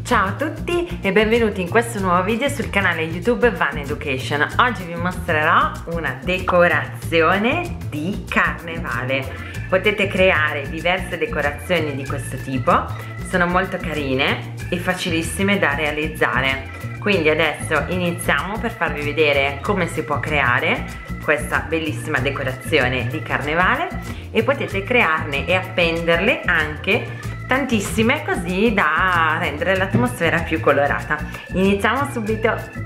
Ciao a tutti e benvenuti in questo nuovo video sul canale YouTube Van Education. Oggi vi mostrerò una decorazione di carnevale. Potete creare diverse decorazioni di questo tipo, sono molto carine e facilissime da realizzare. Quindi adesso iniziamo per farvi vedere come si può creare questa bellissima decorazione di carnevale e potete crearne e appenderle anche tantissime, così da rendere l'atmosfera più colorata. Iniziamo subito.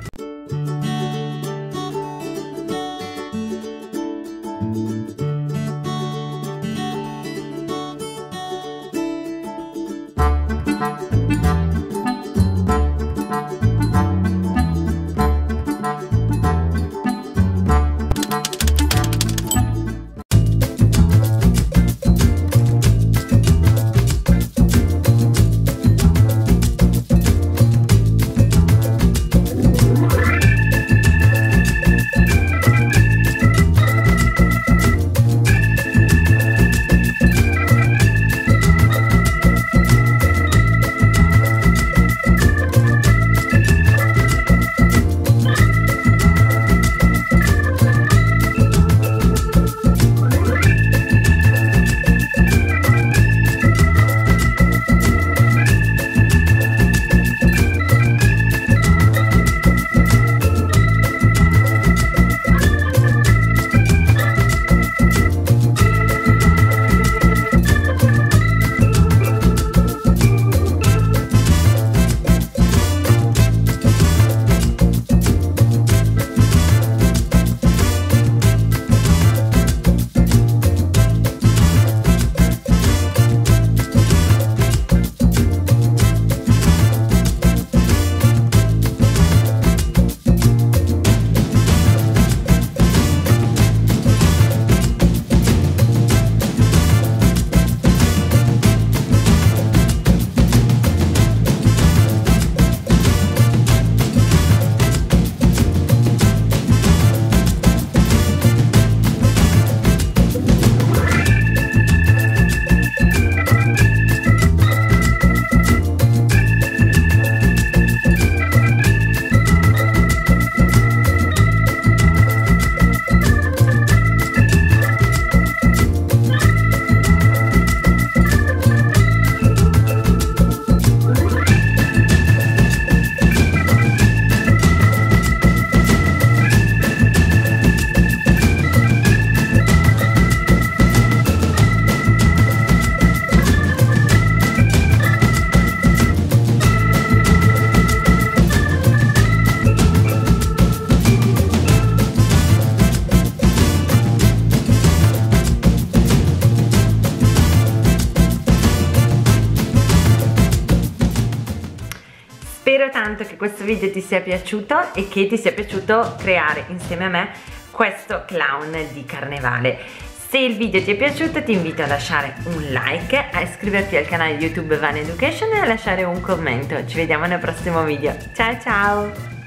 Spero tanto che questo video ti sia piaciuto e che ti sia piaciuto creare insieme a me questo clown di carnevale. Se il video ti è piaciuto ti invito a lasciare un like, a iscriverti al canale YouTube Van Education e a lasciare un commento. Ci vediamo nel prossimo video. Ciao ciao!